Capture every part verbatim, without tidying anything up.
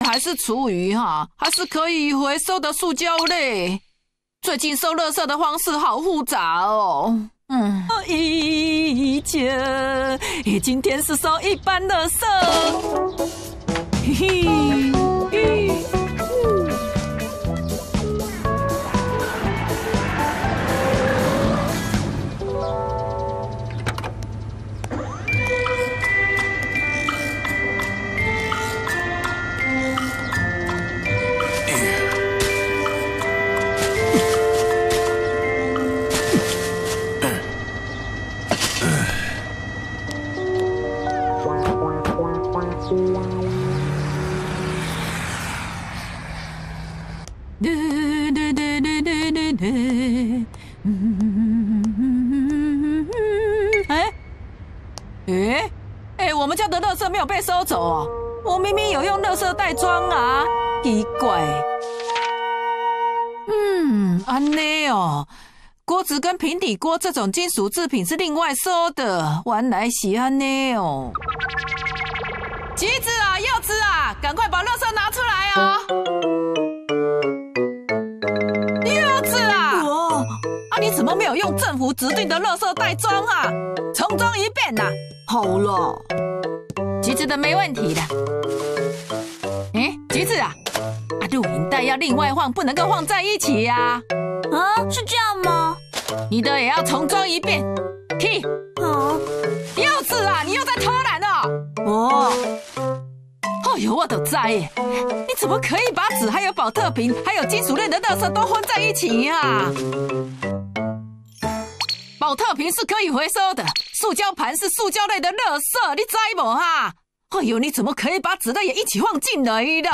还是厨余哈，还是可以回收的塑胶类。最近收垃圾的方式好复杂哦。嗯，一姐，今天是收一般垃圾。嘿嘿，嘿。哎，哎，哎，我们家的垃圾没有被收走哦，我明明有用垃圾袋装啊，奇怪。嗯，安内哦，锅子跟平底锅这种金属制品是另外收的，原来是安内哦。橘子啊，柚子啊，赶快把垃圾拿出来啊！柚子啊，哦，啊，你怎么没有用政府指定的垃圾袋装啊？重装一遍呐！ 好了， 橘子的没问题的。哎，橘子啊，啊，录影带要另外放，不能够放在一起呀。 啊，是这样吗？ 你的也要重装一遍。T， 啊， 柚子啊，你又在偷懒哦。 哦。 哎呦，我都知耶！你怎么可以把纸、还有保特瓶、还有金属类的垃圾都混在一起呀、啊？保特瓶是可以回收的，塑胶盘是塑胶类的垃圾，你知不哈？哎呦，你怎么可以把纸类也一起放进来的？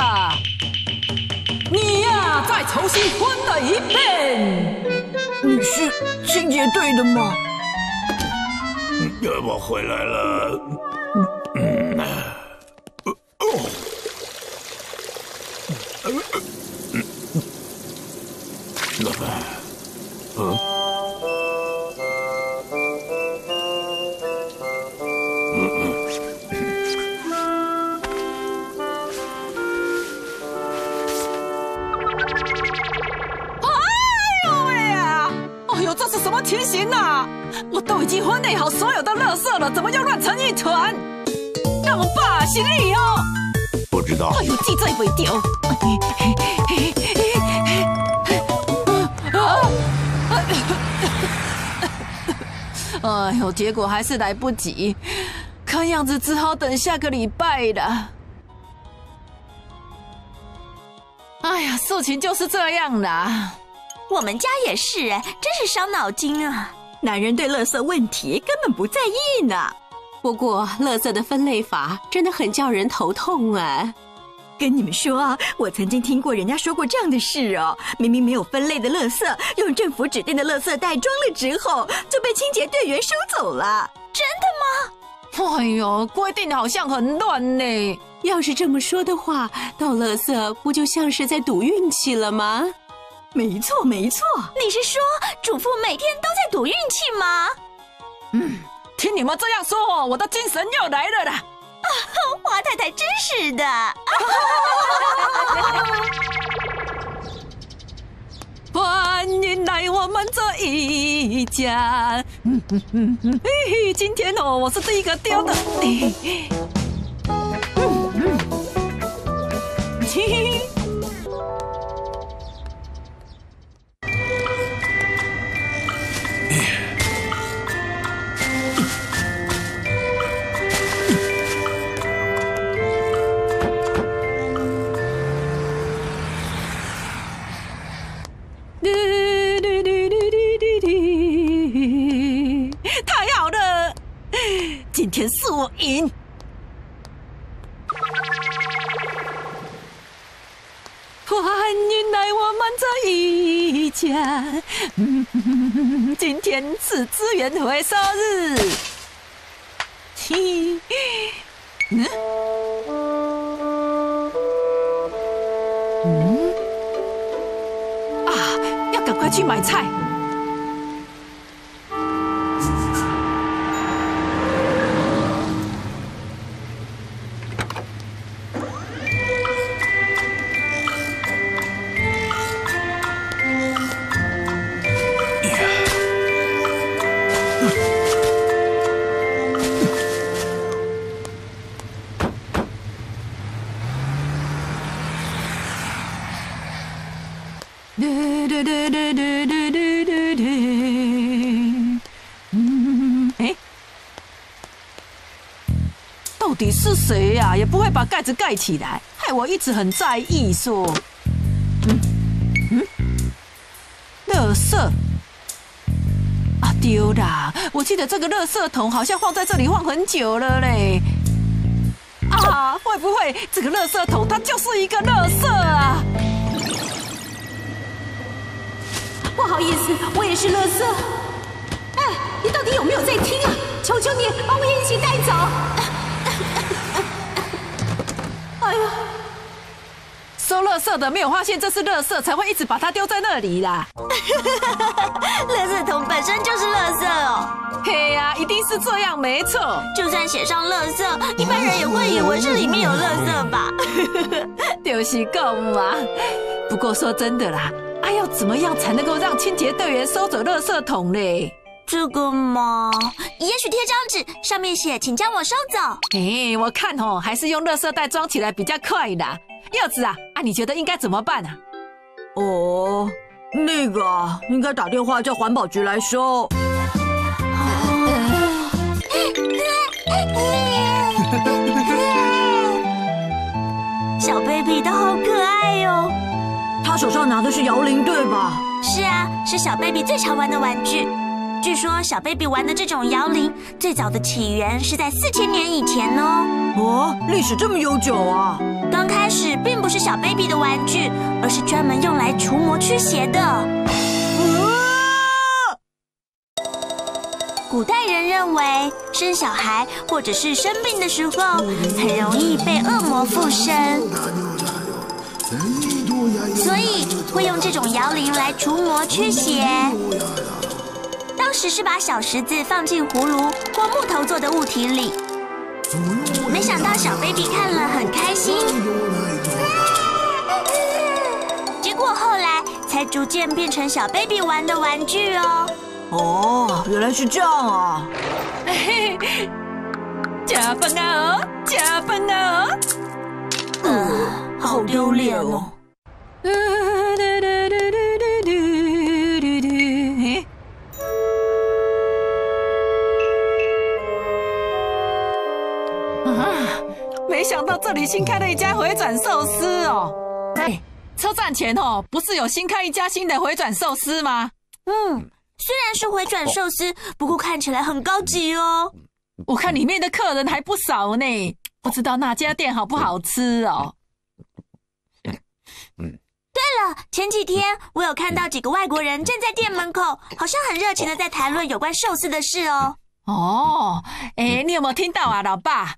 你呀，再重新混了一遍。 你是清洁队的吗？ 我回来了。嗯。老板，嗯，嗯嗯， 哎呦喂呀！哎呦，这是什么情形啊？我都已经分类好所有的垃圾了，怎么又乱成一团？让我爸是你哦。 不知道。 哎呦，记这袂掉。哎呦，结果还是来不及，看样子只好等下个礼拜了。哎呀，事情就是这样啦。 我们家也是，真是伤脑筋啊！ 男人对垃圾问题根本不在意呢。 不过，垃圾的分类法真的很叫人头痛啊！ 跟你们说啊，我曾经听过人家说过这样的事哦。明明没有分类的垃圾，用政府指定的垃圾袋装了之后，就被清洁队员收走了。 真的吗？哎呦，规定好像很乱呢。 要是这么说的话，倒垃圾不就像是在赌运气了吗？ 没错，没错。 你是说主妇每天都在赌运气吗？ 嗯。听你们这样说，我的精神又来了啦！ 啊，华太太真是的！ 欢迎来我们这一家。嗯嗯嗯嗯，嘿，今天哦，我是第一个丢的。嗯嗯，嘿嘿。太好了，今天是我赢。欢迎来我们这一家。嗯，今天是资源回收日。嘿，嗯，嗯，啊，要赶快去买菜。 嗯，哎，到底是谁呀？也不会把盖子盖起来，害我一直很在意说，嗯嗯，垃圾啊，丢啦！我记得这个垃圾桶好像放在这里放很久了嘞。啊，会不会这个垃圾桶它就是一个垃圾啊？ 不好意思，我也是垃圾。哎，你到底有没有在听啊？求求你，把我也一起带走。哎呦， 收垃圾的没有发现这是垃圾，才会一直把它丢在那里啦。 垃圾桶本身就是垃圾哦。 嘿呀、啊，一定是这样，没错。 就算写上垃圾，一般人也会以为是里面有垃圾吧？ 就是讲嘛。不过说真的啦，啊，要怎么样才能够让清洁队员收走垃圾桶嘞？ 这个嘛，也许贴张纸，上面写“请将我收走”。 哎，我看哦，还是用垃圾袋装起来比较快啦。柚子啊，啊，你觉得应该怎么办啊？ 哦，那个啊，应该打电话叫环保局来收。 小 baby 都好可爱哟、哦。 他手上拿的是摇铃，对吧？ 是啊，是小 baby 最常玩的玩具。据说小 baby 玩的这种摇铃，最早的起源是在四千年以前哦。 哦，历史这么悠久啊！ 刚开始并不是小 baby 的玩具，而是专门用来除魔驱邪的。古代人认为，生小孩或者是生病的时候，很容易被恶魔附身，所以会用这种摇铃来除魔驱邪。当时是把小石子放进葫芦或木头做的物体里，没想到小 baby 看了很开心，结果后来才逐渐变成小 baby 玩的玩具哦。 哦，原来是这样啊！ 加分啊哦，加分啊哦！ 嗯，好丢脸哦。 没想到这里新开了一家回转寿司哦！哎，车站前哦，不是有新开一家新的回转寿司吗？ 嗯，虽然是回转寿司，不过看起来很高级哦。 我看里面的客人还不少呢，不知道那家店好不好吃哦。 对了，前几天我有看到几个外国人站在店门口，好像很热情的在谈论有关寿司的事哦。 哦，哎，你有没有听到啊，老爸？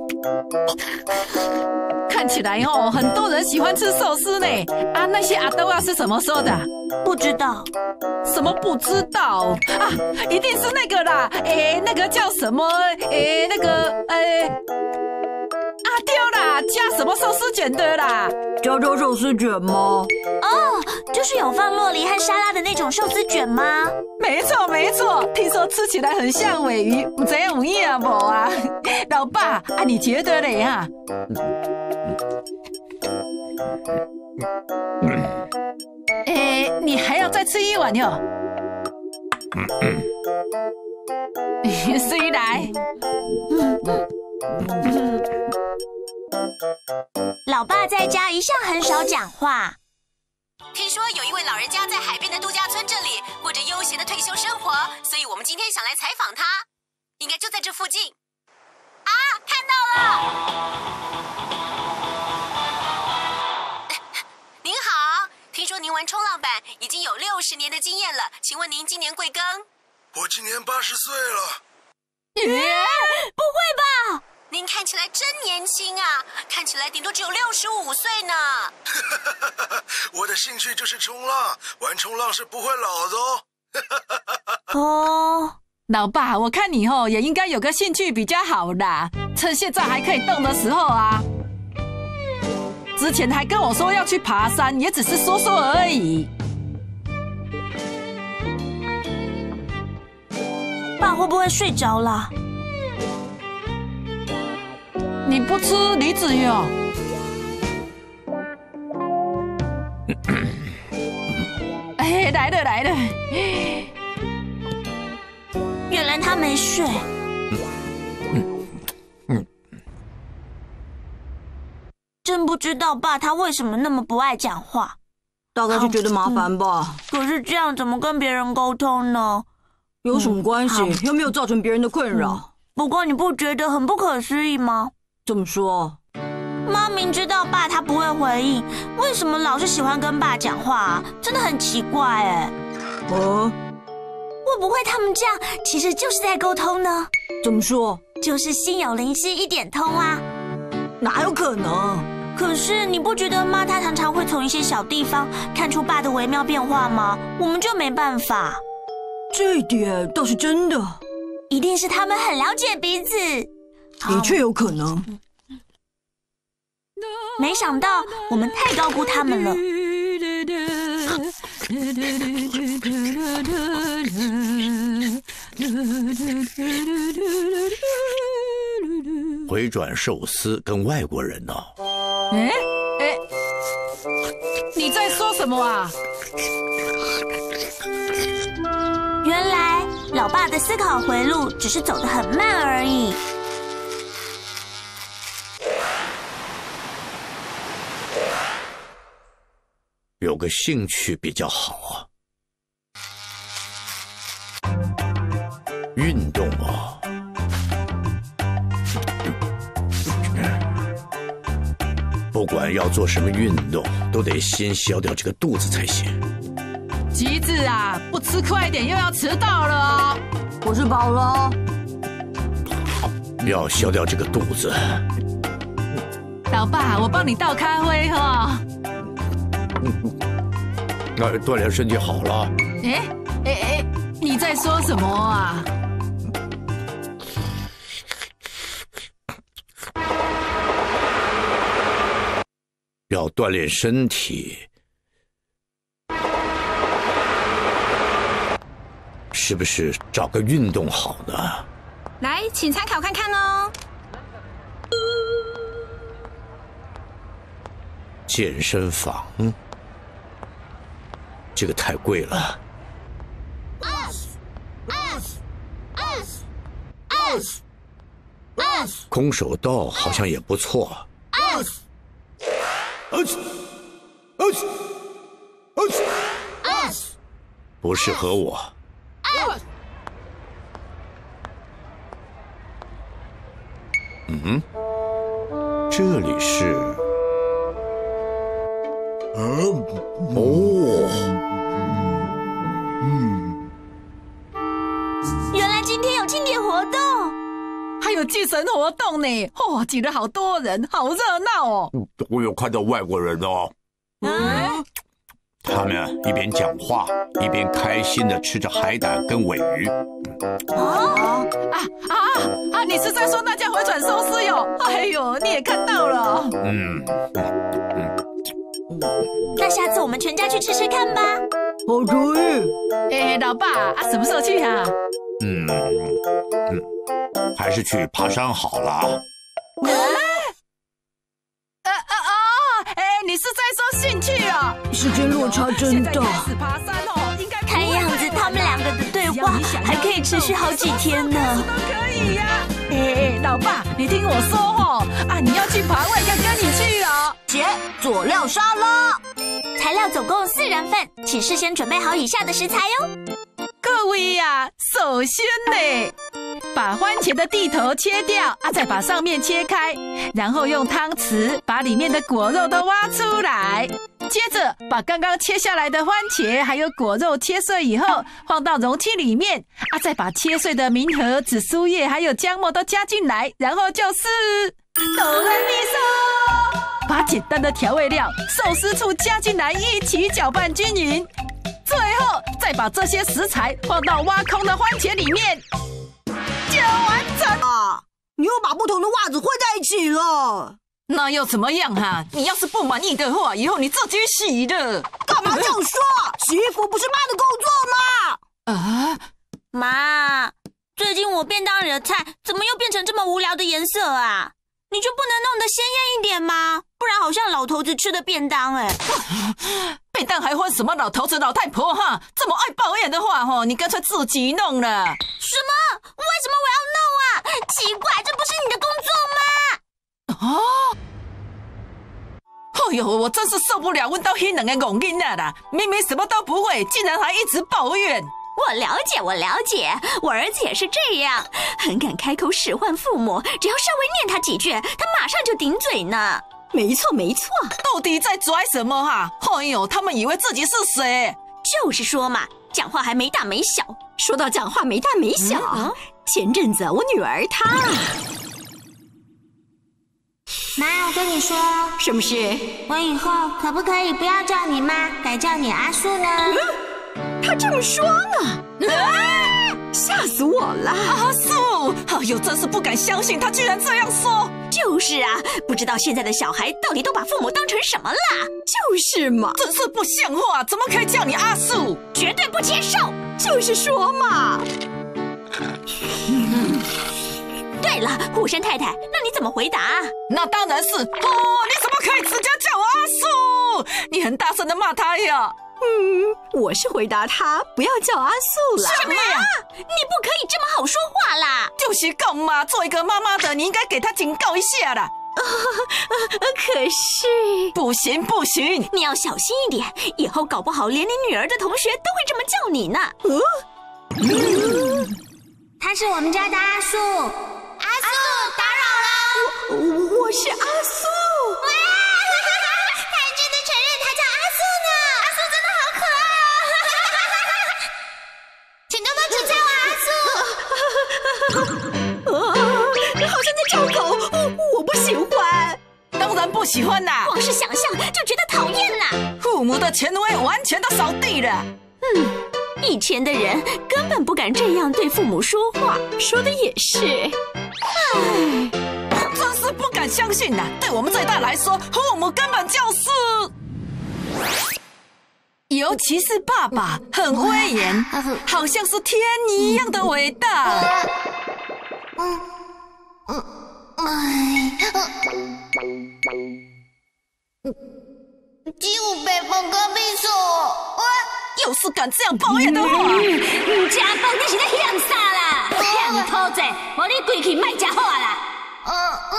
看起来哦，很多人喜欢吃寿司呢。啊，那些阿兜啊是怎么说的？ 不知道。 什么不知道啊？一定是那个啦，哎，那个叫什么？哎，那个，哎，啊丢啦，加什么寿司卷的啦？ 加州寿司卷吗？ 哦，就是有放酪梨和沙拉的那种寿司卷吗？ 没错没错，听说吃起来很像鲔鱼，不知道有影无啊？老爸啊，你觉得嘞啊？哎，你还要再吃一碗哟？谁来？ 老爸在家一向很少讲话。 听说有一位老人家在海边的度假村这里过着悠闲的退休生活，所以我们今天想来采访他，应该就在这附近。啊，看到了！您好，听说您玩冲浪板已经有六十年的经验了，请问您今年贵庚？ 我今年八十岁了。 耶，不会吧？ 您看起来真年轻啊，看起来顶多只有六十五岁呢。 我的兴趣就是冲浪，玩冲浪是不会老的哦。 哦， 老爸，我看你哦也应该有个兴趣比较好啦，趁现在还可以动的时候啊。之前还跟我说要去爬山，也只是说说而已。 爸会不会睡着了？ 你不吃梨子哟？ 哎，来了来了。 原来他没睡。真不知道爸他为什么那么不爱讲话， 大概是觉得麻烦吧。 可是这样怎么跟别人沟通呢？ 有什么关系？又没有造成别人的困扰。 不过你不觉得很不可思议吗？ 怎么说？ 妈明知道爸他不会回应，为什么老是喜欢跟爸讲话啊？真的很奇怪哎。 哦， 会不会他们这样其实就是在沟通呢？ 怎么说？ 就是心有灵犀一点通啊。 哪有可能？ 可是你不觉得妈她常常会从一些小地方看出爸的微妙变化吗？我们就没办法。 这一点倒是真的。 一定是他们很了解彼此。 的确有可能。 没想到我们太高估他们了。 回转寿司跟外国人呢、 哦？哎哎，你在说什么啊？ 原来老爸的思考回路只是走得很慢而已。 有个兴趣比较好啊，运动啊。不管要做什么运动，都得先消掉这个肚子才行。 橘子啊，不吃快一点又要迟到了哦。 我吃饱了。 要消掉这个肚子。 老爸，我帮你倒咖啡哈、哦。 那锻炼身体好了。 哎哎哎，你在说什么啊？ 要锻炼身体，是不是找个运动好呢？ 来，请参考看看哦。 健身房，这个太贵了。空手道好像也不错。不适合我。嗯，这里是。哦， 嗯，原来今天有庆典活动， 还有祭神活动呢！哇、哦，挤了好多人，好热闹哦！ 我有看到外国人哦，嗯，他们一边讲话，一边开心的吃着海胆跟尾鱼。 哦啊啊啊！你是在说那家回转寿司哟？哎呦，你也看到了？嗯嗯。那下次我们全家去吃吃看吧。 好主意。 哎、欸，老爸啊，什么时候去啊？ 嗯嗯，还是去爬山好了。 呃呃哦，哎、欸，你是在说兴趣啊？ 时间落差真大。 开始爬山哦，应该看样子他们两个的对话还可以持续好几天呢。 都可以呀、啊。哎、欸、哎，老爸，你听我说哦，啊，你要去爬，我也要跟你去哦。 姐，佐料沙拉， 材料总共四人份，请事先准备好以下的食材哟。 各位呀、啊，首先呢，把番茄的蒂头切掉啊，再把上面切开，然后用汤匙把里面的果肉都挖出来。接着把刚刚切下来的番茄还有果肉切碎以后，放到容器里面啊，再把切碎的明和紫苏叶还有姜末都加进来，然后就是哆来咪嗦。把简单的调味料、寿司醋加进来，一起搅拌均匀。最后再把这些食材放到挖空的番茄里面，就完成啊！你又把不同的袜子混在一起了， 那又怎么样啊？你要是不满意的话，以后你自己洗的。 干嘛这样说？洗衣服不是妈的工作吗？ 啊， 妈，最近我便当里的菜怎么又变成这么无聊的颜色啊？你就不能弄得鲜艳一点吗？不然好像老头子吃的便当哎。 便当还分什么老头子、老太婆哈？这么爱抱怨的话哈，你干脆自己弄了。 什么？为什么我要弄啊？奇怪，这不是你的工作吗？ 哦。哎呦，我真是受不了问到那两个戆囡仔啦！明明什么都不会，竟然还一直抱怨。 我了解，我了解，我儿子也是这样，很敢开口使唤父母，只要稍微念他几句，他马上就顶嘴呢。 没错，没错。 到底在拽什么哈？哎呦，他们以为自己是谁？ 就是说嘛，讲话还没大没小。 说到讲话没大没小，嗯、前阵子我女儿她…… 妈，我跟你说， 什么事？ 我以后可不可以不要叫你妈，改叫你阿素呢？ 嗯、她这么说呢？啊！吓死我了！ 阿素，哎呦，真是不敢相信，她居然这样说。 就是啊，不知道现在的小孩到底都把父母当成什么了？ 就是嘛， 真是不像话，怎么可以叫你阿素？ 绝对不接受！ 就是说嘛。 嗯对了，虎山太太，那你怎么回答？ 那当然是哦，你怎么可以直接叫我阿素？你很大声的骂他呀。 嗯，我是回答他不要叫阿素了。 什么呀？你不可以这么好说话啦！ 就是讲嘛，做一个妈妈的，你应该给他警告一下啦。 啊啊、可是不行不行， 你要小心一点，以后搞不好连你女儿的同学都会这么叫你呢。 嗯， 嗯他是我们家的阿素。阿素，打扰了。 我我是阿素。 哇，他还真的承认他叫阿素呢。阿素真的好可爱哦。请多多指教我阿啊， 素。 好像在招狗，我不喜欢。 当然不喜欢啦， 光是想象就觉得讨厌呐。 父母的权威完全都扫地了。 嗯。以前的人根本不敢这样对父母说话， 说的也是。 唉，真是不敢相信呐！对我们这一代来说，父母根本就是，尤其是爸爸，很威严，好像是天一样的伟大。 嗯嗯哎，只有白饭跟味噌。 要是敢这样抱怨的话， 唔吃饭你是在嫌啥啦？嫌土济，我你跪去卖吃好啦。 嗯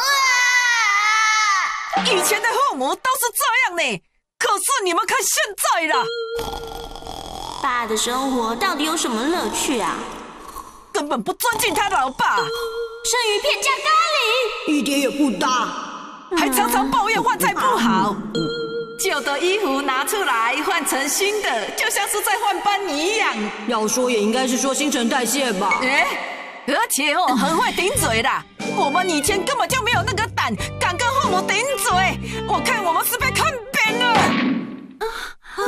啊！以前的父母都是这样呢，可是你们看现在啦， 爸的生活到底有什么乐趣啊？ 根本不尊敬他老爸， 生鱼片加咖喱， 一点也不大， 还常常抱怨换菜不好。旧的衣服拿出来换成新的，就像是在换班一样。 要说也应该是说新陈代谢吧。 哎，而且哦，很会顶嘴啦。我们以前根本就没有那个胆，敢跟父母顶嘴。我看我们是被看扁了。 啊！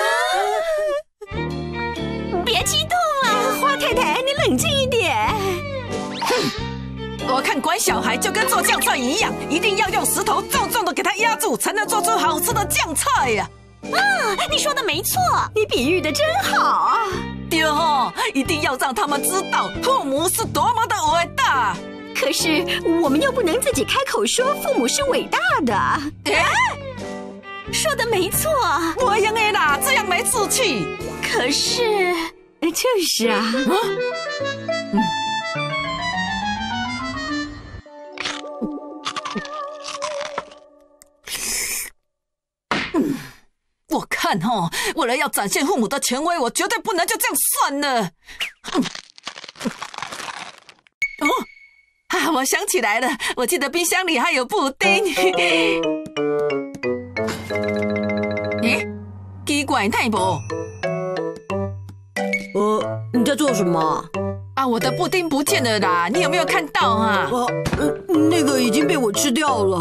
别激动了， 花太太，你冷静一点。 哼。我看管小孩就跟做酱菜一样，一定要用石头重重的给他压住，才能做出好吃的酱菜呀！ 啊，你说的没错， 你比喻的真好啊！ 对哦，一定要让他们知道父母是多么的伟大。 可是我们又不能自己开口说父母是伟大的。 哎， 说的没错， 我用的啦，这样没志气。 可是， 就是啊。 嗯。我看哦，为了要展现父母的权威，我绝对不能就这样算了。嗯、哦，啊，我想起来了，我记得冰箱里还有布丁。咦，奇怪，太无。 呃，你在做什么？ 啊，我的布丁不见了啦！你有没有看到啊？ 呃，那个已经被我吃掉了。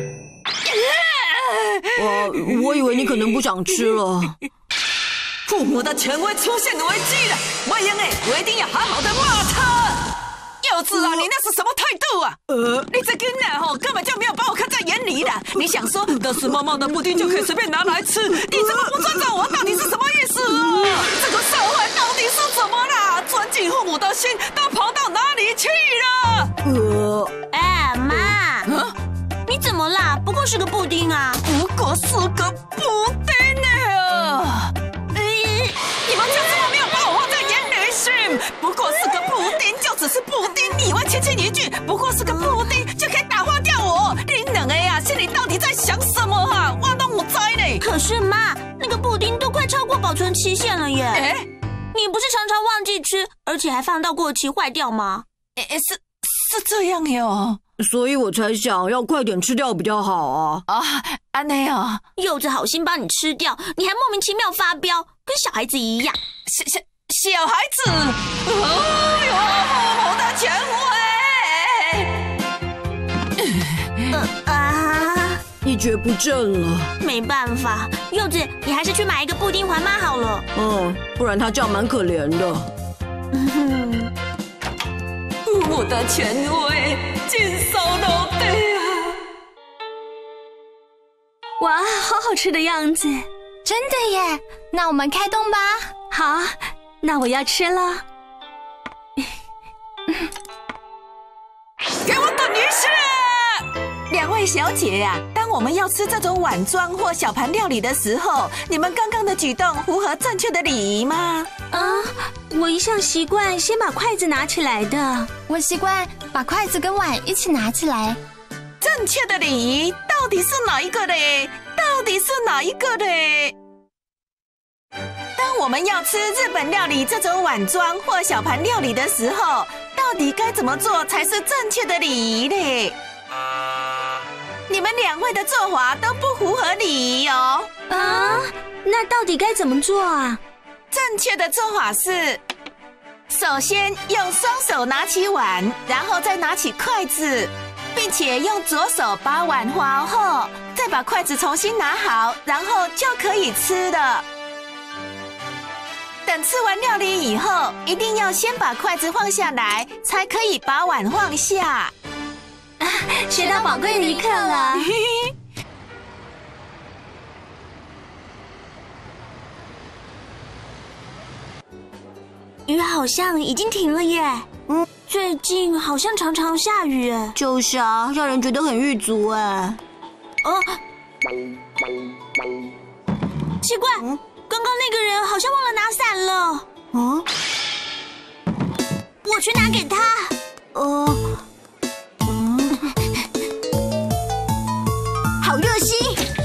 我我以为你可能不想吃了。 父母的权威出现危机了，我英哎，我一定要好好的骂他。幼稚啊，你那是什么态度啊？呃，你这个男吼根本就没有把我看在眼里的。你想说的是妈妈的布丁就可以随便拿来吃？你怎么不尊重我？到底是什么意思啊？这个社会到底是怎么啦？尊敬父母的心都跑到哪里去了？ 呃， 哎，妈，啊，你怎么啦？不过是个布丁啊。 不过是个布丁呢。 不过是个布丁，就只是布丁。你以为轻轻一句不过是个布丁就可以打发掉我？你两个呀，心里到底在想什么啊？我都不知呢。 可是妈，那个布丁都快超过保存期限了耶！ 哎， 你不是常常忘记吃，而且还放到过期坏掉吗？ 哎，是是这样哟。 所以我才想要快点吃掉比较好啊！ 啊，安内啊， 柚子好心帮你吃掉，你还莫名其妙发飙，跟小孩子一样。 小小小孩子，哎呦，父母的权威， 呃啊， 一蹶不振了。 没办法，柚子，你还是去买一个布丁还妈好了。 嗯，不然他这样蛮可怜的。 嗯， 父母的权威。尽收到底啊！ 哇，好好吃的样子， 真的耶！那我们开动吧。 好，那我要吃了。 给我等一下！两位小姐呀、啊，当我们要吃这种碗装或小盘料理的时候，你们刚刚的举动符合正确的礼仪吗？ 啊，我一向习惯先把筷子拿起来的。 我习惯把筷子跟碗一起拿起来。 正确的礼仪到底是哪一个嘞？到底是哪一个嘞？当我们要吃日本料理这种碗装或小盘料理的时候，到底该怎么做才是正确的礼仪嘞？你们两位的做法都不符合礼仪哦。 啊，那到底该怎么做啊？ 正确的做法是，首先用双手拿起碗，然后再拿起筷子，并且用左手把碗划后，再把筷子重新拿好，然后就可以吃了。等吃完料理以后，一定要先把筷子放下来，才可以把碗放下。 啊，学到宝贵的一课了。雨好像已经停了耶。嗯，最近好像常常下雨。 就是啊，让人觉得很郁卒哎。 哦，奇怪，嗯、刚刚那个人好像忘了拿伞了。嗯，我去拿给他。 呃，嗯，好热心。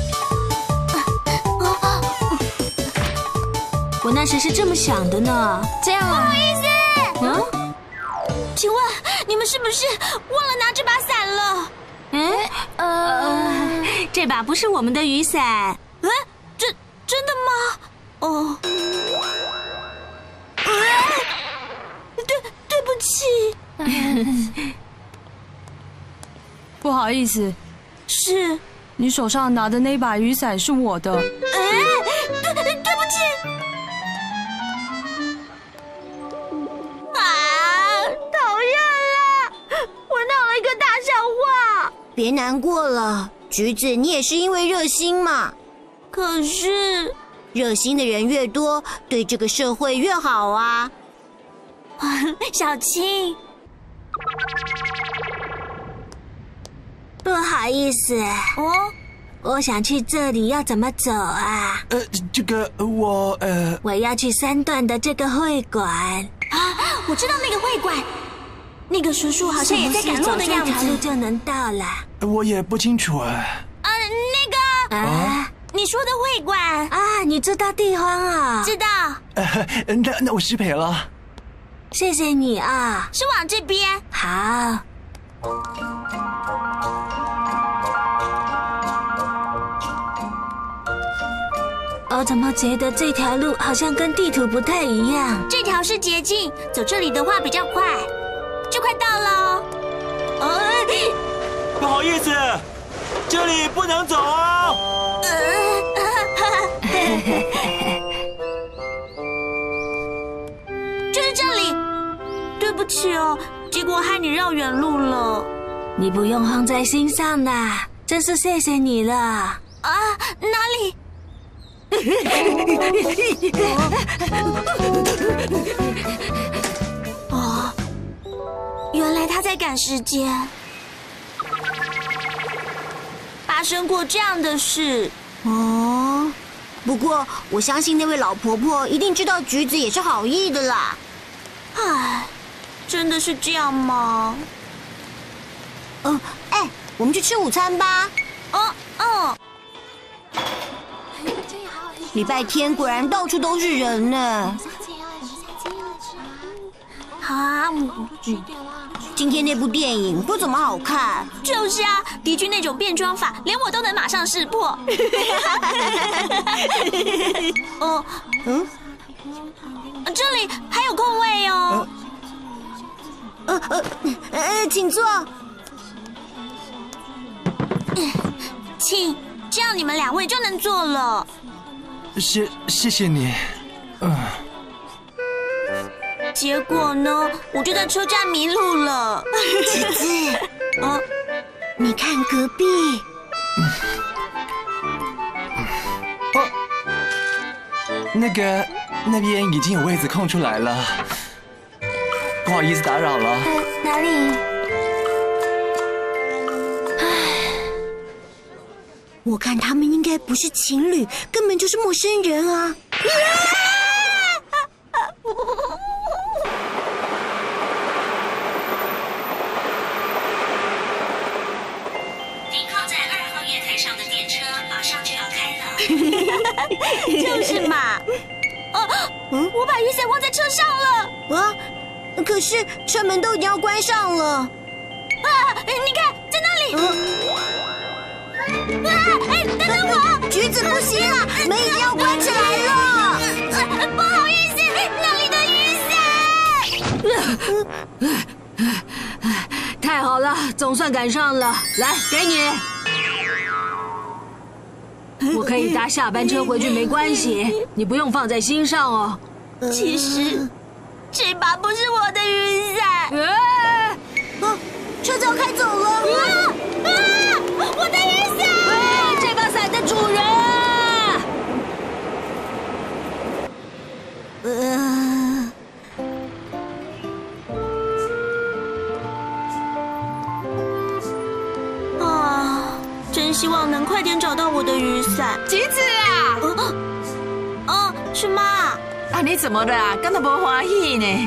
我那时是这么想的呢。 这样啊， 不好意思。嗯，请问你们是不是忘了拿这把伞了？嗯，呃，这把不是我们的雨伞。嗯，真真的吗？哦，啊、对对不起。 不好意思， 是你手上拿的那把雨伞是我的。 哎，对对对不起。 别难过了，橘子，你也是因为热心嘛。 可是， 热心的人越多，对这个社会越好啊。 小青，不好意思，哦，我想去这里，要怎么走啊？ 呃，这个我呃， 我要去三段的这个会馆。啊，我知道那个会馆。那个叔叔好像也在赶路的样子，这条路就能到了。 我也不清楚啊。 呃，那个啊，你说的会馆啊，你知道地方啊？知道。 呃，那那我失陪了。 谢谢你啊，是往这边。好。我怎么觉得这条路好像跟地图不太一样？这条是捷径，走这里的话比较快。就快到了哦！ 不好意思，这里不能走啊！ 就是这里。对不起哦，结果害你绕远路了。你不用放在心上的，真是谢谢你了。啊，哪里？哦。原来他在赶时间，发生过这样的事哦。不过我相信那位老婆婆一定知道橘子也是好意的啦。 唉，真的是这样吗？ 嗯，哎，我们去吃午餐吧。 哦哦。 礼拜天果然到处都是人呢。啊，今天那部电影不怎么好看。 就是啊，敌军那种变装法，连我都能马上识破。哦，嗯，这里还有空位哦。 呃呃呃，请坐。 请，这样你们两位就能坐了。 谢谢谢你。嗯。 结果呢，我就在车站迷路了。 姐姐，啊，你看隔壁。 哦，那个那边已经有位子空出来了，不好意思打扰了。 呃，哪里？我看他们应该不是情侣，根本就是陌生人啊！ 停靠在二号月台上的电车马上就要开了。 就是嘛。哦，嗯，我把雨伞忘在车上了。 啊，可是车门都已经要关上了。 啊，你看，在那里。嗯啊！哎，等等我！ 橘子不行啊，门已经要关起来了。 不好意思，那里的雨伞。太好了，总算赶上了。来，给你。我可以搭下班车回去，没关系，你不用放在心上哦。 其实，这把不是我的雨伞。 啊！啊！车子要开走了。啊！ 啊！我的雨伞！ 哎，这把伞的主人啊！ 呃。 啊，真希望能快点找到我的雨伞。 橘子啊！ 哦，哦，是妈。 啊，你怎么了啊？刚才不欢喜呢？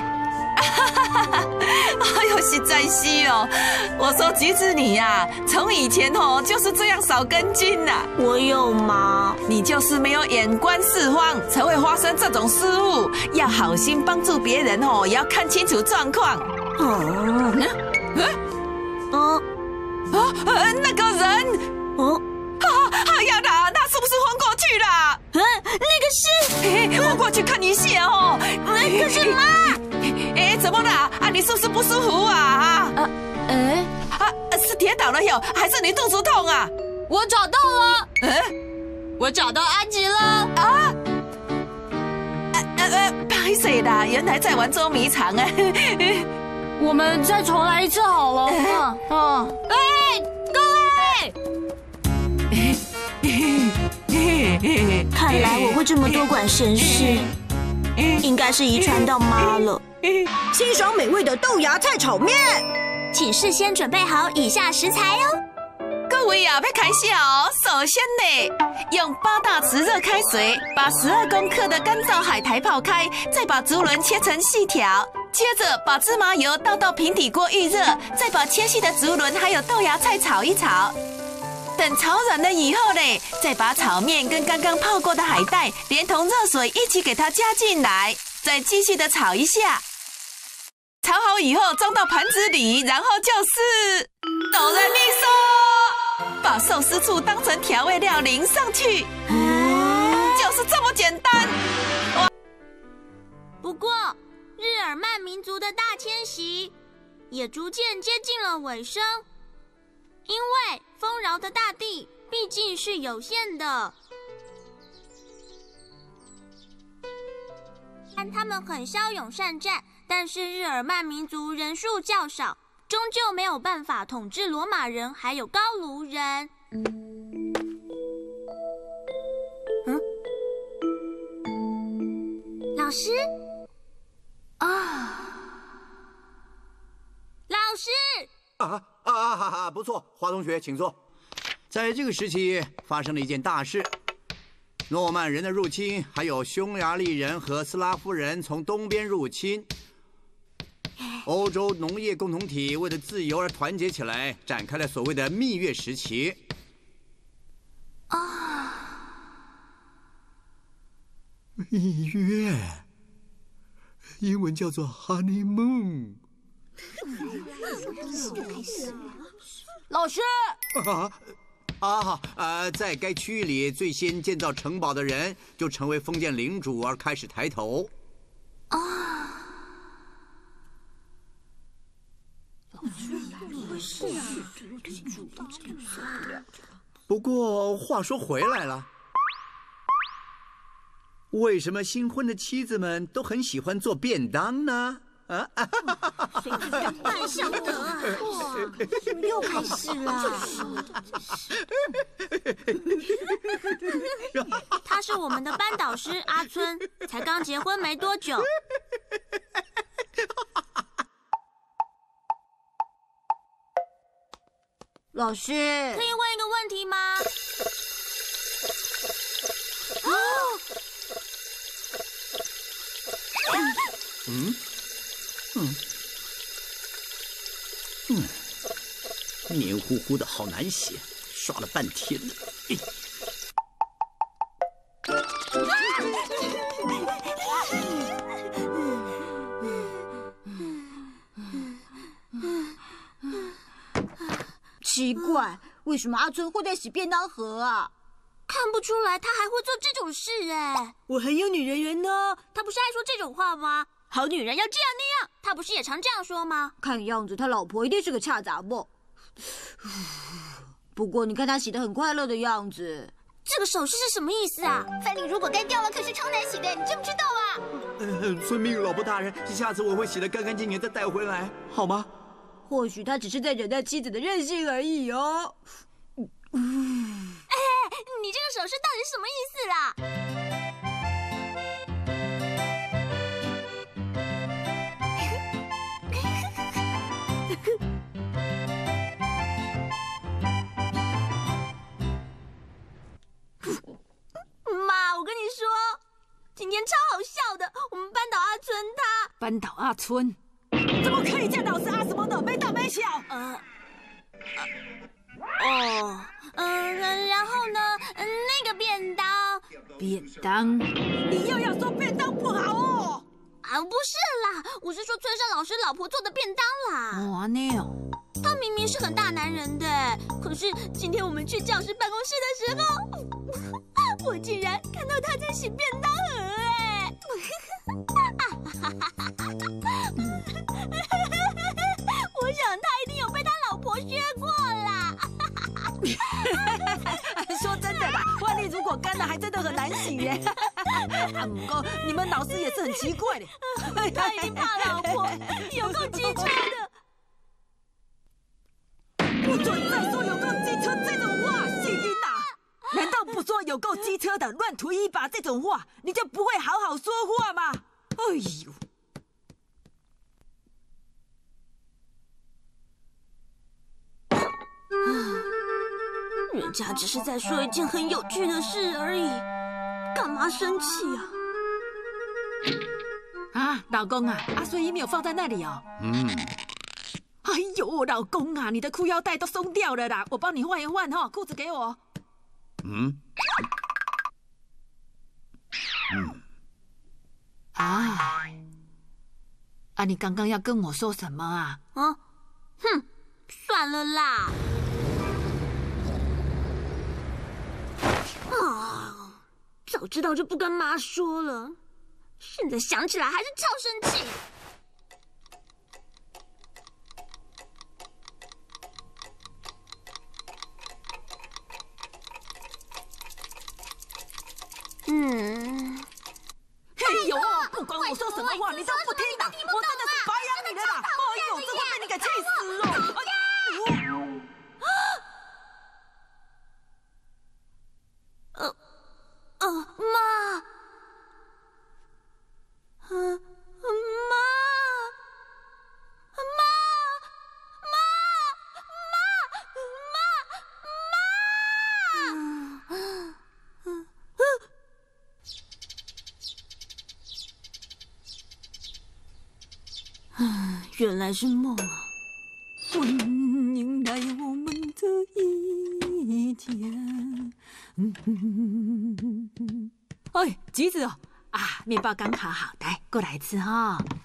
哎呦，实在是哦！我说橘子你呀、啊，从以前哦就是这样少根筋呐、啊。 我有吗？ 你就是没有眼观四方，才会发生这种失误。要好心帮助别人哦，也要看清楚状况。 哦， 嗯， 哦， 啊，呃，那个人， 哦， 啊，哎呀啦，他是不是昏过去了？ 嗯，那个是， 嘿我过去看一下哦。 可是妈。 哎，怎么了？啊，你是不是不舒服啊？啊， 呃，哎， 啊，是跌倒了哟，还是你肚子痛啊？ 我找到了， 嗯， 我找到阿吉了。 啊，呃呃，拍谁啦？原来在玩捉迷藏啊！ 我们再重来一次好了。嗯， 哦， 哎，各位，看来我会这么多管闲事。应该是遗传到妈了。 欣赏美味的豆芽菜炒面， 请事先准备好以下食材哦。 各位啊，要开始哦。首先呢，用八大匙热开水把十二公克的干燥海苔泡开，再把竹轮切成细条。接着把芝麻油倒到平底锅预热，再把切细的竹轮还有豆芽菜炒一炒。等炒软了以后呢，再把炒面跟刚刚泡过的海带连同热水一起给它加进来，再继续的炒一下。炒好以后装到盘子里，然后就是哆来咪嗦，把寿司醋当成调味料淋上去，就是这么简单。 不过日耳曼民族的大迁徙也逐渐接近了尾声，因为丰饶的大地毕竟是有限的。但他们很骁勇善战，但是日耳曼民族人数较少，终究没有办法统治罗马人还有高卢人。嗯，老师啊，老师啊啊啊啊！不错，华同学，请坐。在这个时期发生了一件大事。诺曼人的入侵，还有匈牙利人和斯拉夫人从东边入侵， 欧洲农业共同体为了自由而团结起来，展开了所谓的蜜月时期。 啊， 蜜月，英文叫做 honeymoon。 老师。 啊啊呃，在该区域里最先建造城堡的人，就成为封建领主而开始抬头。 啊。 不过话说回来了，为什么新婚的妻子们都很喜欢做便当呢？啊！ 哪晓得啊！哇，又开始了。他是我们的班导师阿春，才刚结婚没多久。 老师， 可以问一个问题吗？哦， 嗯，嗯，嗯，黏糊糊的，好难写，刷了半天了。 奇怪，为什么阿春会在洗便当盒啊？ 看不出来他还会做这种事哎！ 我很有女人缘呢。 他不是爱说这种话吗？好女人要这样那样，他不是也常这样说吗？ 看样子他老婆一定是个恰杂不？不过你看他洗得很快乐的样子。 这个手势是什么意思啊？ 饭粒如果干掉了，可是超难洗的，你知不知道啊？ 呃，遵命，老婆大人，下次我会洗得干干净净再带回来，好吗？ 或许他只是在忍耐妻子的任性而已哦。 哎，你这个手势到底是什么意思啦？妈，我跟你说，今天超好笑的。我们班导阿春他…… 班导阿春，怎么可以叫老师阿什么的？没大没小。 呃，哦，嗯、呃，然后呢，嗯、那个便当， 便当，你又要说便当不好哦？ 啊，不是啦，我是说村上老师老婆做的便当啦。 哇，那哦。 他明明是很大男人的，可是今天我们去教师办公室的时候，我竟然看到他在洗便当盒哎！我想他一定有被他老婆削过啦。 说真的啦，饭粒如果干了，还真的很难洗耶。不过你们老师也是很奇怪的， 他一定怕老婆，有够机车的。 不准再说有够机车这种话，细音呐！难道不说有够机车的乱涂一把这种话，你就不会好好说话吗？哎呦！ 人家只是在说一件很有趣的事而已，干嘛生气啊？啊，老公啊，阿睡衣没有放在那里哦。 嗯。 哎呦，老公啊，你的裤腰带都松掉了啦，我帮你换一换哈，裤子给我。 嗯。嗯。 啊。啊，你刚刚要跟我说什么啊？ 啊？哼，算了啦。啊，早知道就不跟妈说了，现在想起来还是超生气。嗯， 哎呦，不管我说什么话，你都不听的，我真的是白养你了啦！哎呦，这会被你给气死了！ 呃呃，妈，嗯，妈，妈，妈，妈，妈，妈，嗯，嗯。 原来是梦啊！欢迎来我们的一天。哎，橘子哦，啊，面包刚好好，来过来吃哈、哦。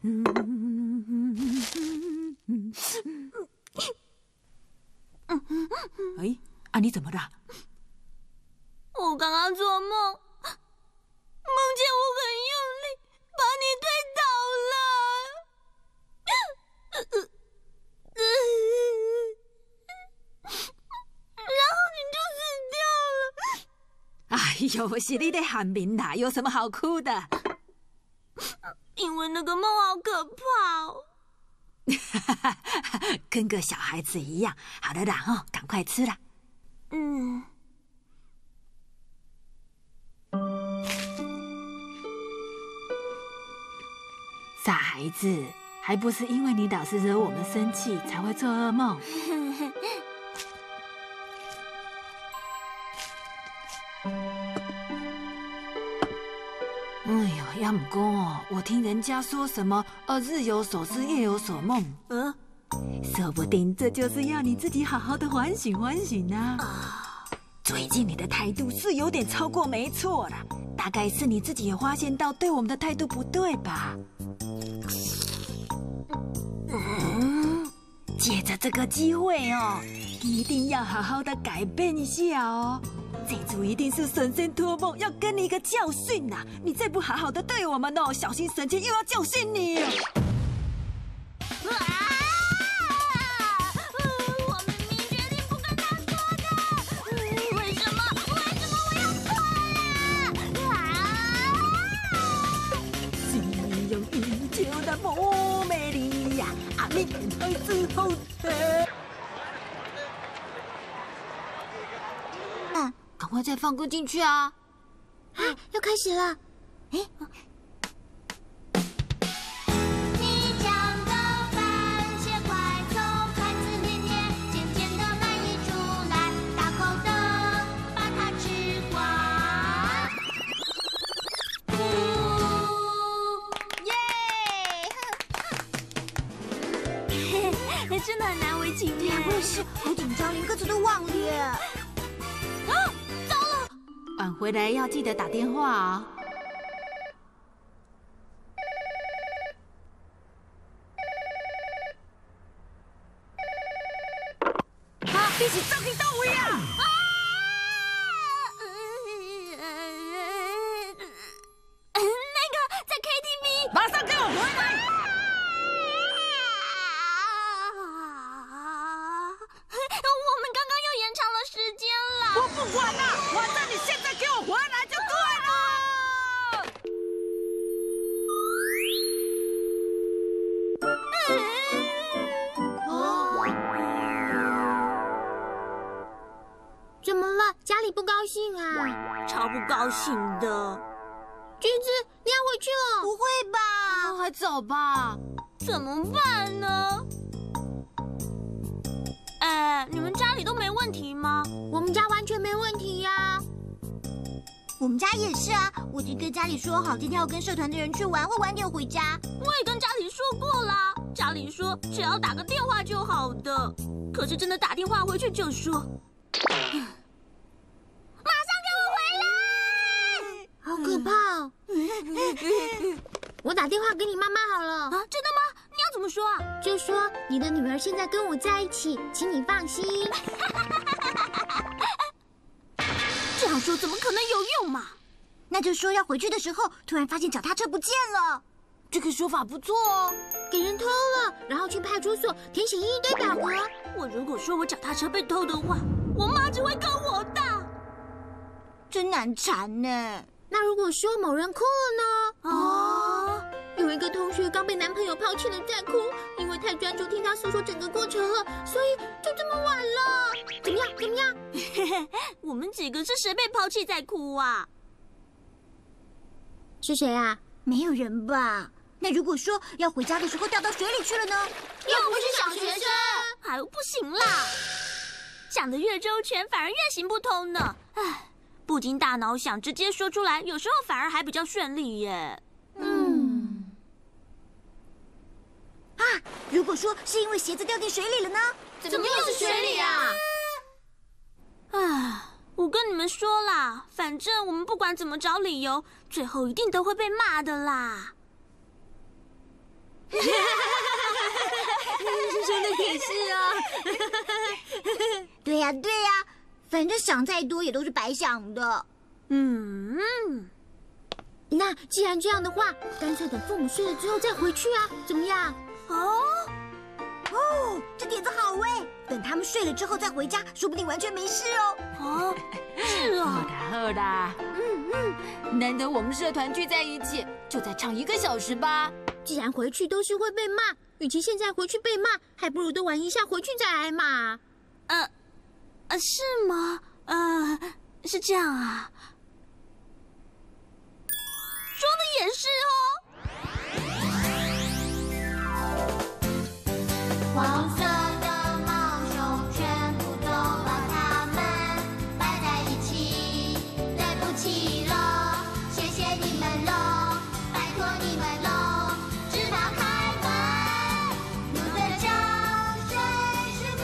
哎，啊，你怎么了？ 我刚刚做梦，梦见我很用力把你推倒了，然后你就死掉了。 哎呦，是你在喊名啦，有什么好哭的？ 因为那个梦好可怕哦。 跟个小孩子一样。好了啦，哦，赶快吃啦。 嗯。 傻孩子，还不是因为你老是惹我们生气，才会做噩梦。哎呦，要不过哦，我听人家说什么呃，日有所思，夜有所梦。嗯，说不定这就是要你自己好好的反省反省啊。最近你的态度是有点超过，没错啦。大概是你自己也发现到对我们的态度不对吧？嗯，借着这个机会哦，一定要好好的改变一下哦。这组一定是神仙托梦，要跟你一个教训呐！你再不好好的对我们哦，小心神仙又要教训你。啊！ 我明明决定不跟他说的，为什么？为什么我要错啊？ 是用依旧的不美丽呀，阿弥陀之后的。赶快再放歌进去啊！ 哎，要开始了。哎，你讲的番茄快从盘子里面渐渐的满溢出来，大口的把它吃光。呜，耶！ 真的很难为情耶。 我也是，好紧张，连歌词都忘了耶。 晚回来要记得打电话啊！啊，你是走去倒位啊？啊！ 那个在 K T V， 马上给我回来！ 我们刚刚又延长了时间了。 我不管了，反正你现在给我回来就对了。 怎么了？家里不高兴啊？ 超不高兴的。 橘子，你要回去了？不会吧？ 还早吧？ 怎么办呢？哎，你们家里都没问题吗？ 我们家完全没问题呀。我们家也是啊，我已经跟家里说好，今天要跟社团的人去玩，会晚点回家。 我也跟家里说过啦，家里说只要打个电话就好的。可是真的打电话回去就说，马上给我回来！ 好可怕哦！我打电话给你妈妈好了。 啊，真的吗？你要怎么说啊？ 就说你的女儿现在跟我在一起，请你放心。 这样说怎么可能有用嘛？ 那就说要回去的时候，突然发现脚踏车不见了。 这个说法不错哦， 给人偷了，然后去派出所填写一堆表格。 我如果说我脚踏车被偷的话，我妈只会告我的。 真难缠呢。那如果说某人哭了呢？ 啊， 有一个同学刚被男朋友抛弃了在哭，因为太专注听他诉说整个过程了，所以就这么晚了。怎么样？怎么样？ 我们几个是谁被抛弃在哭啊？ 是谁啊？没有人吧？那如果说要回家的时候掉到水里去了呢？ 又不是小学生，哎，不行啦！想得越周全，反而越行不通呢。唉。不经大脑想，直接说出来，有时候反而还比较顺利耶。 嗯。啊， 如果说是因为鞋子掉进水里了呢？ 怎么又是水里啊？ 啊，我跟你们说啦，反正我们不管怎么找理由，最后一定都会被骂的啦。 说的也是啊。 对呀、对呀、反正想再多也都是白想的。 嗯， 那既然这样的话，干脆等父母睡了之后再回去啊，怎么样？ 哦哦，这点子好哎！等他们睡了之后再回家，说不定完全没事哦。 哦，是好哦。 啦好啦，嗯嗯，难得我们社团聚在一起，就再唱一个小时吧。 既然回去都是会被骂，与其现在回去被骂，还不如多玩一下，回去再挨骂。 呃，呃，是吗？呃，是这样啊。说的也是哦。 黄色的毛熊全部都把它们摆在一起，对不起喽，谢谢你们喽，拜托你们喽，直到开门，路的浇水是梦。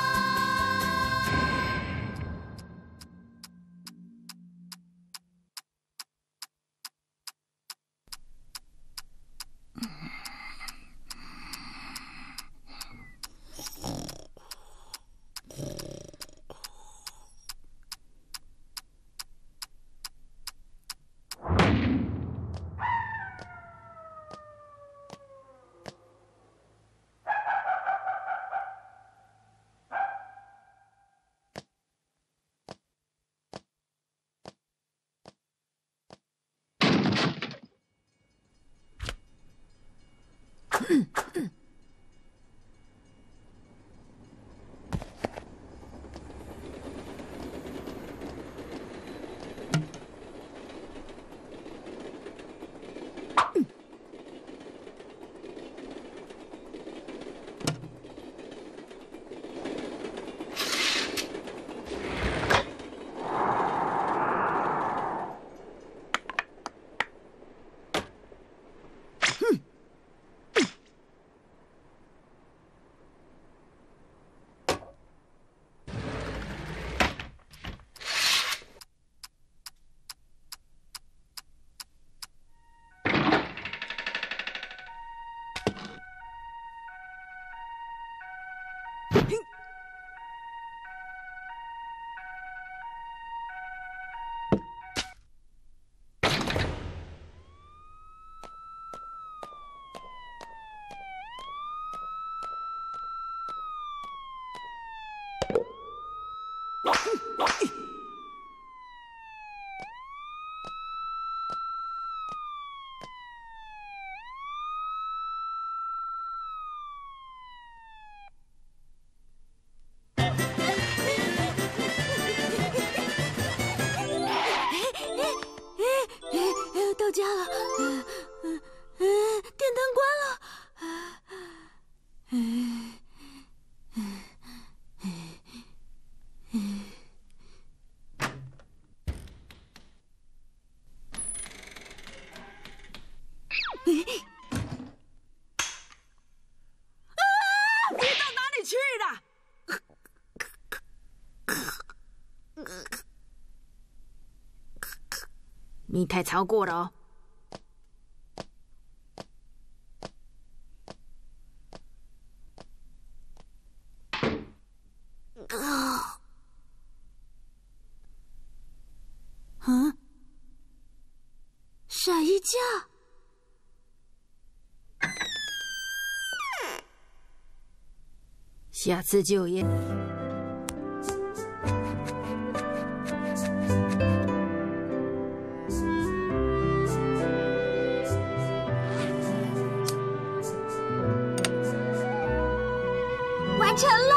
到家了，嗯嗯嗯，电灯关了，嗯嗯嗯嗯。 啊！你到哪里去了？你太超过了哦！ 嗯，晒衣架。 下次就业。 完成了。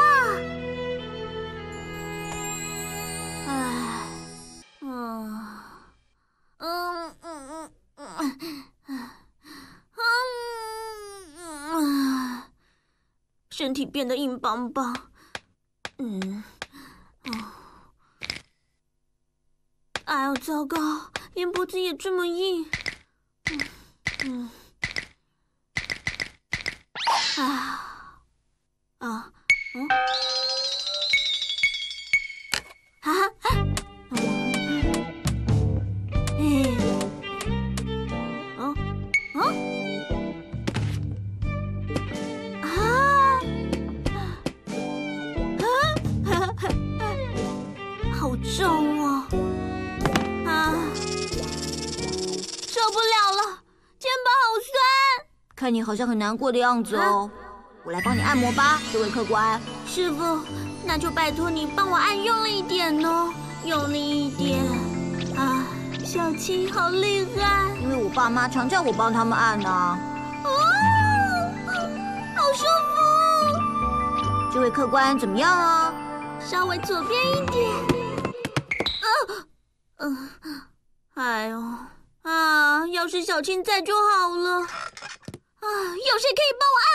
唉，嗯，嗯嗯嗯嗯嗯，身体变得硬邦邦。嗯，哦，哎呦，糟糕，连脖子也这么硬。嗯嗯，啊。 啊，嗯，啊，嗯，哦，哦，啊，啊，好重哦，啊，受不了了，肩膀好酸。 看你好像很难过的样子哦。我来帮你按摩吧，这位客官。 师傅，那就拜托你帮我按用力一点哦，用力一点。啊，小七好厉害！ 因为我爸妈常叫我帮他们按啊。 哦，好舒服。 这位客官怎么样啊？ 稍微左边一点。啊，嗯、呃，哎呦，啊，要是小青在就好了。啊，有谁可以帮我按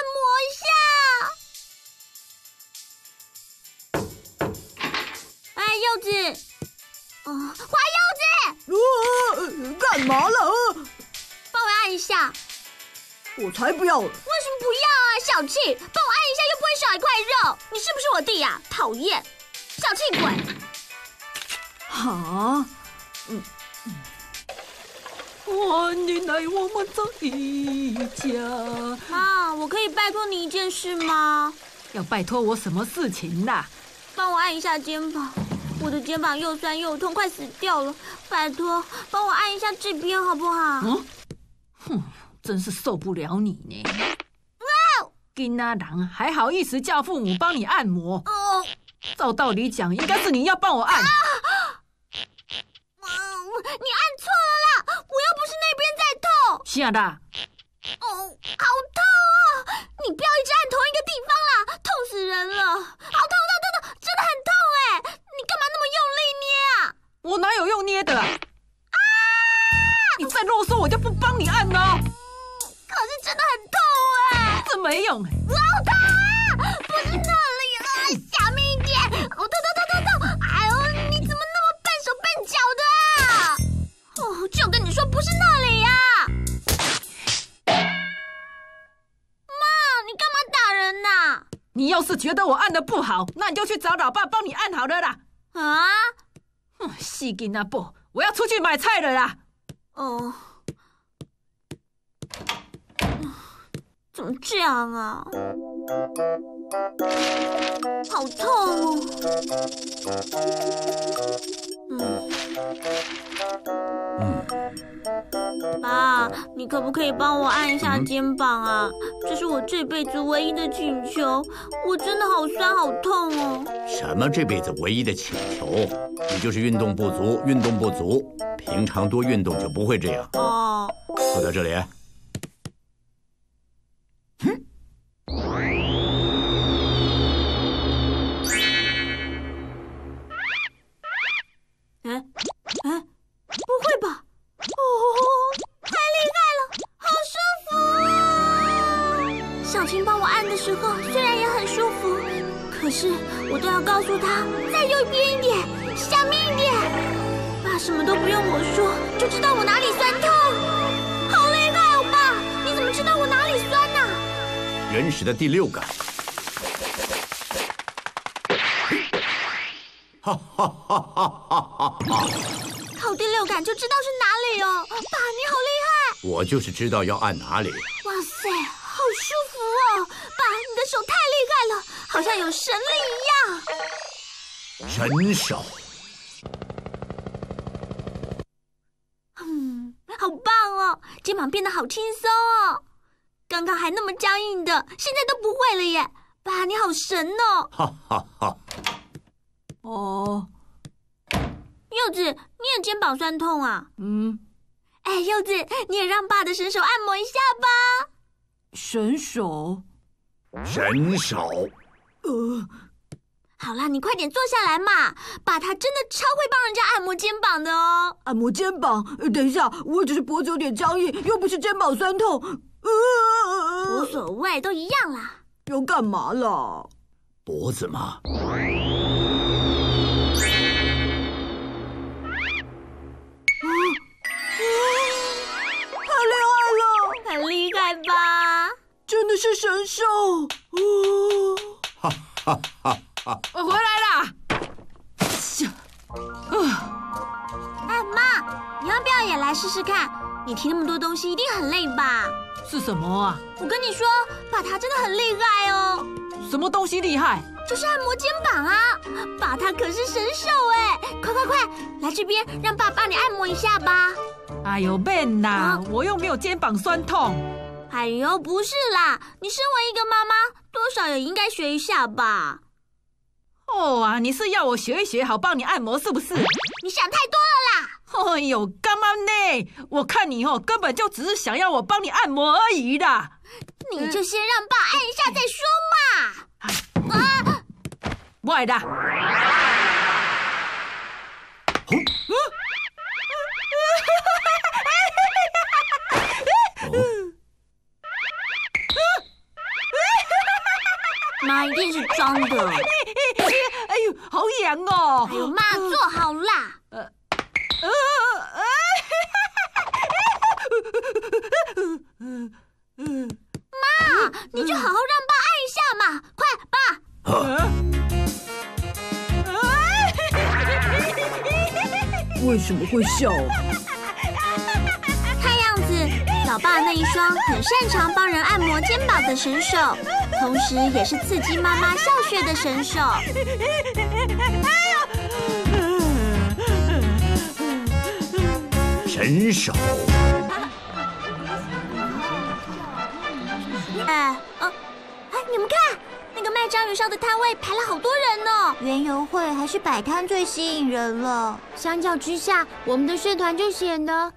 摩一下？哎，柚子，哦，花柚子，呃，干嘛了？ 帮我按一下。 我才不要！为什么不要啊，小气？帮我按一下又不会少一块肉，你是不是我弟呀、啊？讨厌，小气鬼！ 哈，嗯。 欢迎来我们这一家。 妈，我可以拜托你一件事吗？ 要拜托我什么事情啦？ 帮我按一下肩膀，我的肩膀又酸又痛，快死掉了。拜托，帮我按一下这边好不好？ 嗯，哼，真是受不了你呢。 哇！ 囡仔人还好意思叫父母帮你按摩？ 哦， 照道理讲，应该是你要帮我按。啊你按错了啦！我又不是那边在痛。 是的。 哦，好痛啊！你不要一直按同一个地方啦，痛死人了！好痛痛痛痛，真的很痛哎！你干嘛那么用力捏啊？ 我哪有用捏的啊？啊！你再啰嗦，我就不帮你按了。 可是真的很痛哎！ 这没用。 好痛啊！不是那里啊，小命一点！我痛痛痛痛痛！哎呦，你怎么那么笨手笨脚的？哦，就跟你说不是那里呀、啊！妈，你干嘛打人呐、啊？ 你要是觉得我按的不好，那你就去找老爸帮你按好了啦。 啊？ 哼，死囡仔宝，我要出去买菜了啦。 哦，怎么这样啊？好痛哦！嗯。嗯，爸，你可不可以帮我按一下肩膀啊？嗯、这是我这辈子唯一的请求，我真的好酸好痛哦。 什么这辈子唯一的请求？你就是运动不足，运动不足，平常多运动就不会这样。 哦， 坐在这里。哼。 哎哎。不会吧！哦，太厉害了，好舒服！小青帮我按的时候，虽然也很舒服，可是我都要告诉他再右边一点，下面一点。爸什么都不用我说，就知道我哪里酸痛。好厉害哦，爸！你怎么知道我哪里酸呢、啊？ 原始的第六感。哈哈哈哈哈哈！ 靠第六感就知道是哪里哦，爸，你好厉害！ 我就是知道要按哪里。 哇塞，好舒服哦，爸，你的手太厉害了，好像有神力一样。 神手。 嗯，好棒哦，肩膀变得好轻松哦，刚刚还那么僵硬的，现在都不会了耶。爸，你好神哦！ 哈哈哈。 哦。 柚子，你也肩膀酸痛啊？ 嗯。 哎，柚子，你也让爸的神手按摩一下吧。 神手？ 神手？ 呃。 好啦，你快点坐下来嘛。爸他真的超会帮人家按摩肩膀的哦。 按摩肩膀？等一下，我只是脖子有点僵硬，又不是肩膀酸痛。呃， 无所谓，都一样啦。 要干嘛啦？ 脖子嘛。 很厉害吧？ 真的是神手！哦， 试试看。你提那么多东西，一定很累吧？ 是什么啊？ 我跟你说，爸他真的很厉害哦。 什么东西厉害？ 就是按摩肩膀啊！爸他可是神手哎！快快快，来这边，让爸帮你按摩一下吧。 哎呦，Ben 呐，我又没有肩膀酸痛。 哎呦，不是啦，你身为一个妈妈，多少也应该学一下吧。 哦啊，你是要我学一学好帮你按摩是不是？ 你想太多了啦！ 哎呦，干嘛呢？我看你哦，根本就只是想要我帮你按摩而已啦。 你就先让爸按一下再说嘛。啊！ 我的。 妈一定是装的。 哎呦，好痒哦！ 哎呦，妈坐好啦。呃呃呃。妈，你就好好让爸按一下嘛，快，爸。 啊、为什么会笑？ 看样子，老爸那一双很擅长帮人按摩肩膀的神手，同时也是刺激妈妈笑穴的神手。 神手。 哎，呃，哎，你们看，那个卖章鱼烧的摊位排了好多人呢。 园游会还是摆摊最吸引人了。 相较之下，我们的社团就显得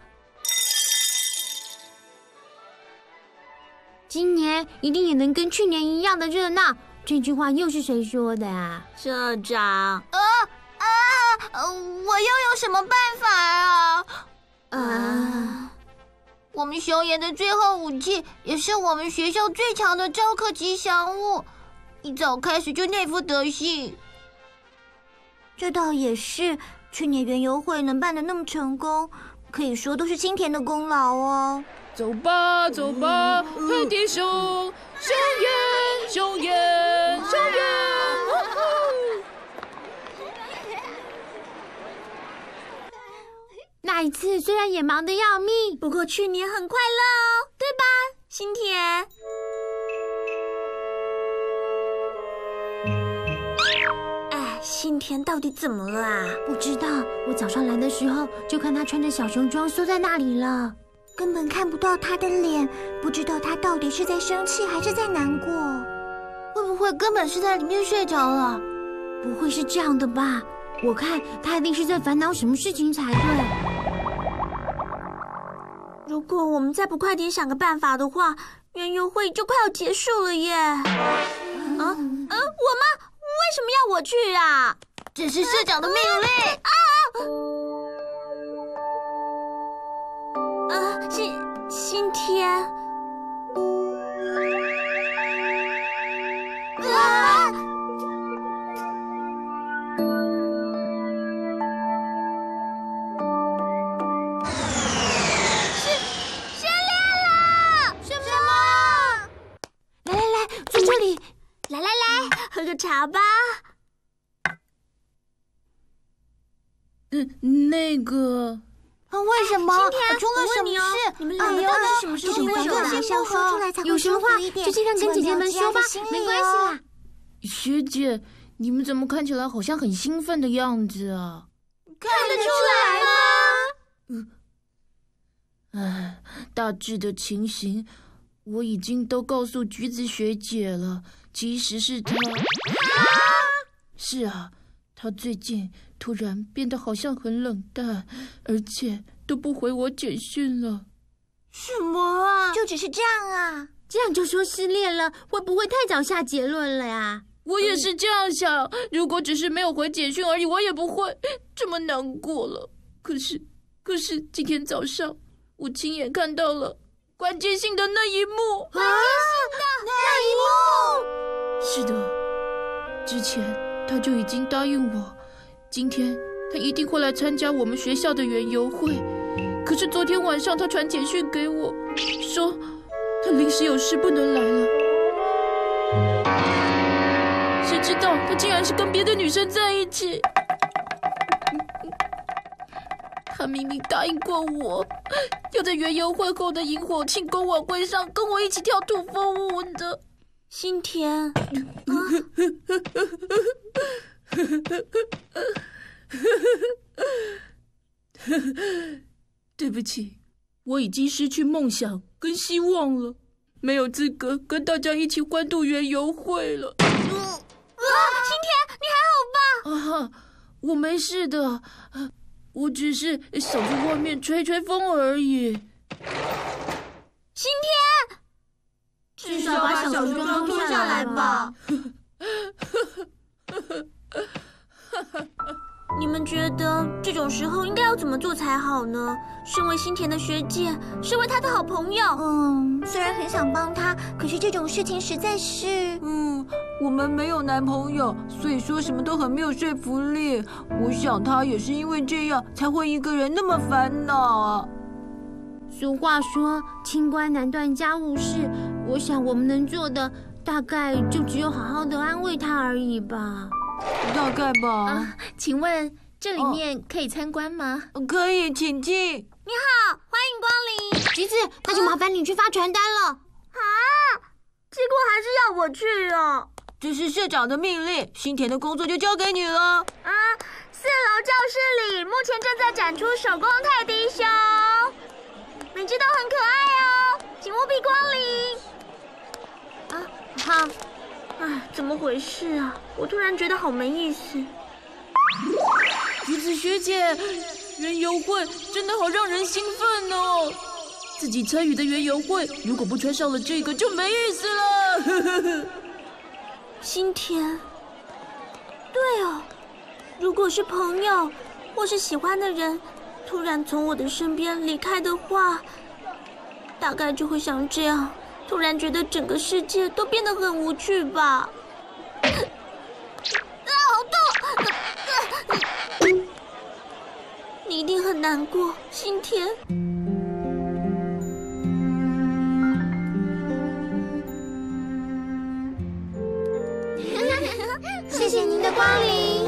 今年一定也能跟去年一样的热闹。这句话又是谁说的啊？社长。 呃啊，我又有什么办法啊？ 啊。 我们熊爷的最后武器，也是我们学校最强的招客吉祥物，一早开始就那副德行。 这倒也是，去年园游会能办得那么成功，可以说都是青田的功劳哦。 走吧，走吧，快点熊，熊爷，熊爷，熊爷！ 那一次虽然也忙得要命，不过去年很快乐哦，对吧，新田？哎，新田到底怎么了啊？不知道，我早上来的时候就看他穿着小熊装缩在那里了， 根本看不到他的脸，不知道他到底是在生气还是在难过。 会不会根本是在里面睡着了？ 不会是这样的吧？我看他一定是在烦恼什么事情才对。如果我们再不快点想个办法的话，园游会就快要结束了耶！啊，嗯，我吗？为什么要我去啊？ 这是社长的命令啊！啊，新新天。啊！喝个茶吧。 嗯，那个， 为什么？出了什么事？ 你们两个到底是什么事情？为什么学校说出来才会有什么话就尽量跟姐姐们说吧，没关系啦。 学姐，你们怎么看起来好像很兴奋的样子啊？ 看得出来吗？ 嗯，哎，大致的情形我已经都告诉橘子学姐了。其实是她，是啊，她最近突然变得好像很冷淡，而且都不回我简讯了。 什么啊？ 就只是这样啊？ 这样就说失恋了，会不会太早下结论了呀？ 我也是这样想，如果只是没有回简讯而已，我也不会这么难过了。可是，可是今天早上我亲眼看到了关键性的那一幕。 关键性的那一幕。 是的，之前他就已经答应我，今天他一定会来参加我们学校的园游会。可是昨天晚上他传简讯给我，说他临时有事不能来了。谁知道他竟然是跟别的女生在一起。 他明明答应过我，要在园游会后的萤火庆功晚会上跟我一起跳土风舞的。 新田，啊、 对不起，我已经失去梦想跟希望了，没有资格跟大家一起欢度园游会了。 啊，新田，你还好吧？ 啊，我没事的，我只是想去外面吹吹风而已。 新田， 至少把小熊装脱下来吧。 你们觉得这种时候应该要怎么做才好呢？身为新田的学姐，身为他的好朋友， 嗯，虽然很想帮他，可是这种事情实在是…… 嗯，我们没有男朋友，所以说什么都很没有说服力。我想他也是因为这样，才会一个人那么烦恼啊。 俗话说，清官难断家务事。我想我们能做的，大概就只有好好的安慰他而已吧。 大概吧。 啊，请问这里面可以参观吗？ 哦，可以，请进。 你好，欢迎光临。 橘子，那就麻烦你去发传单了。 啊！结果还是要我去哦。 这是社长的命令，新田的工作就交给你了。 啊，四楼教室里目前正在展出手工泰迪熊，每只都很可爱哦，请务必光临。啊，好。哎，怎么回事啊？我突然觉得好没意思。 橘子学姐，园游会真的好让人兴奋哦！自己参与的园游会，如果不穿上了这个就没意思了。 新田，对哦，如果是朋友或是喜欢的人突然从我的身边离开的话，大概就会像这样。突然觉得整个世界都变得很无趣吧。啊，好痛！你一定很难过，新田。 谢谢您的光临。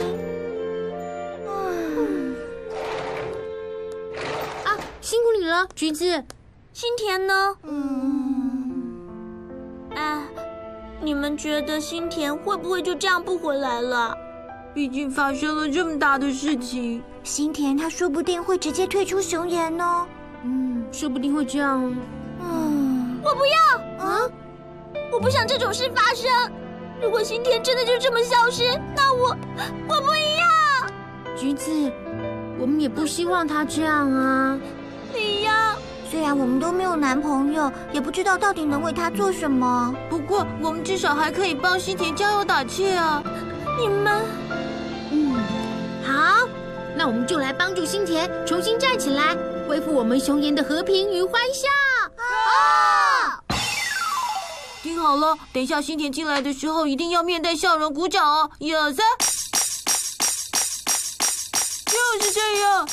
啊，辛苦你了，橘子。 新田呢？嗯。哎，你们觉得新田会不会就这样不回来了？ 毕竟发生了这么大的事情， 新田他说不定会直接退出熊研哦。 嗯，说不定会这样。 嗯，我不要。啊！我不想这种事发生。如果新田真的就这么消失，那我我不一样。 橘子，我们也不希望他这样啊。 一样。 虽然我们都没有男朋友，也不知道到底能为他做什么。 不过我们至少还可以帮新田加油打气啊！ 你们， 嗯，好，那我们就来帮助新田重新站起来，恢复我们熊研的和平与欢笑。 啊！听好了，等一下新田进来的时候，一定要面带笑容鼓掌哦！一二三，就是这样。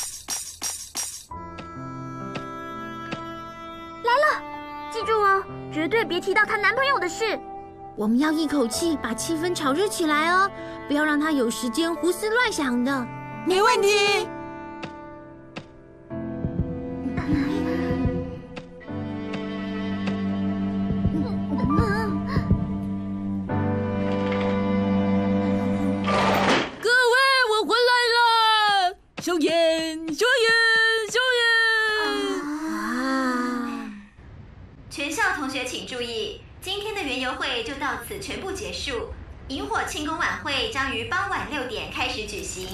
来了，记住哦，绝对别提到她男朋友的事。 我们要一口气把气氛炒热起来哦，不要让她有时间胡思乱想的。 没问题。 各位，我回来了！熊研，熊研，熊研！ 全校同学请注意，今天的园游会就到此全部结束。萤火庆功晚会将于傍晚六点开始举行。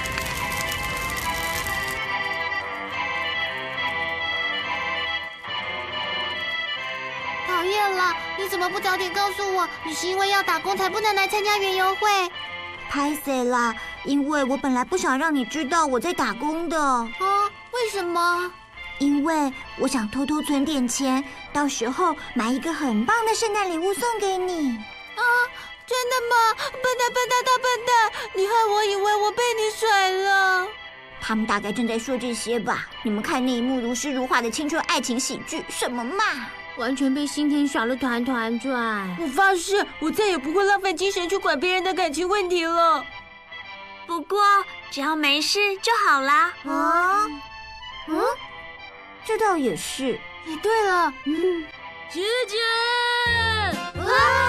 讨厌了，你怎么不早点告诉我？你是因为要打工才不能来参加园游会？ 拍谁啦？因为我本来不想让你知道我在打工的。啊？ 为什么？ 因为我想偷偷存点钱，到时候买一个很棒的圣诞礼物送给你。 啊，真的吗？笨蛋笨蛋大笨蛋，你害我以为我被你甩了。 他们大概正在说这些吧。你们看那一幕如诗如画的青春爱情喜剧，什么嘛？ 完全被新田耍了团团转。 我发誓，我再也不会浪费精神去管别人的感情问题了。 不过只要没事就好啦。 啊， 嗯，这倒也是。 哎，对了， 嗯， 姐姐。